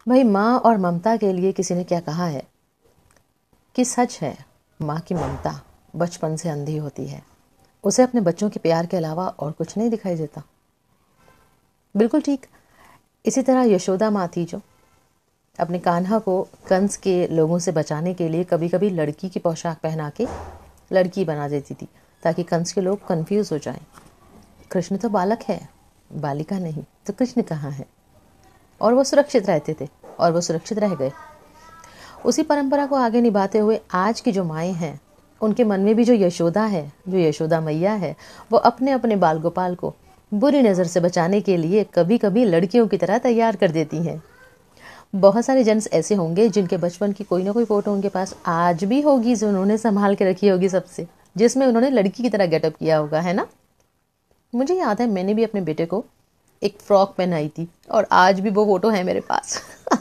भाई, माँ और ममता के लिए किसी ने क्या कहा है कि सच है, माँ की ममता बचपन से अंधी होती है। उसे अपने बच्चों के प्यार के अलावा और कुछ नहीं दिखाई देता। बिल्कुल ठीक। इसी तरह यशोदा माँ थी जो अपने कान्हा को कंस के लोगों से बचाने के लिए कभी कभी लड़की की पोशाक पहना के लड़की बना देती थी, ताकि कंस के लोग कंफ्यूज हो जाएं। कृष्ण तो बालक है, बालिका नहीं, तो कृष्ण कहाँ है? और वो सुरक्षित रहते थे, और वो सुरक्षित रह गए। उसी परंपरा को आगे निभाते हुए आज की जो माएँ हैं, उनके मन में भी जो यशोदा है, जो यशोदा मैया है, वो अपने अपने बाल गोपाल को बुरी नज़र से बचाने के लिए कभी कभी लड़कियों की तरह तैयार कर देती हैं। बहुत सारे जेंट्स ऐसे होंगे जिनके बचपन की कोई ना कोई फोटो उनके पास आज भी होगी, जो उन्होंने संभाल के रखी होगी सबसे, जिसमें उन्होंने लड़की की तरह गेटअप किया होगा, है ना? मुझे याद है, मैंने भी अपने बेटे को एक फ्रॉक पहनाई थी और आज भी वो फोटो है मेरे पास।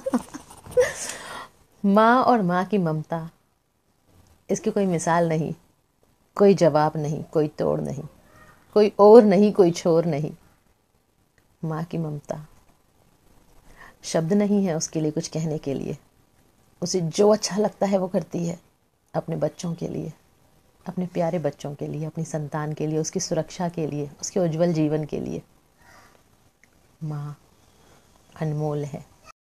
माँ और माँ की ममता, इसकी कोई मिसाल नहीं, कोई जवाब नहीं, कोई तोड़ नहीं, कोई और नहीं, कोई छोर नहीं। माँ की ममता, शब्द नहीं है उसके लिए कुछ कहने के लिए। उसे जो अच्छा लगता है वो करती है, अपने बच्चों के लिए, अपने प्यारे बच्चों के लिए, अपनी संतान के लिए, उसकी सुरक्षा के लिए, उसके उज्जवल जीवन के लिए। माँ अनमोल है।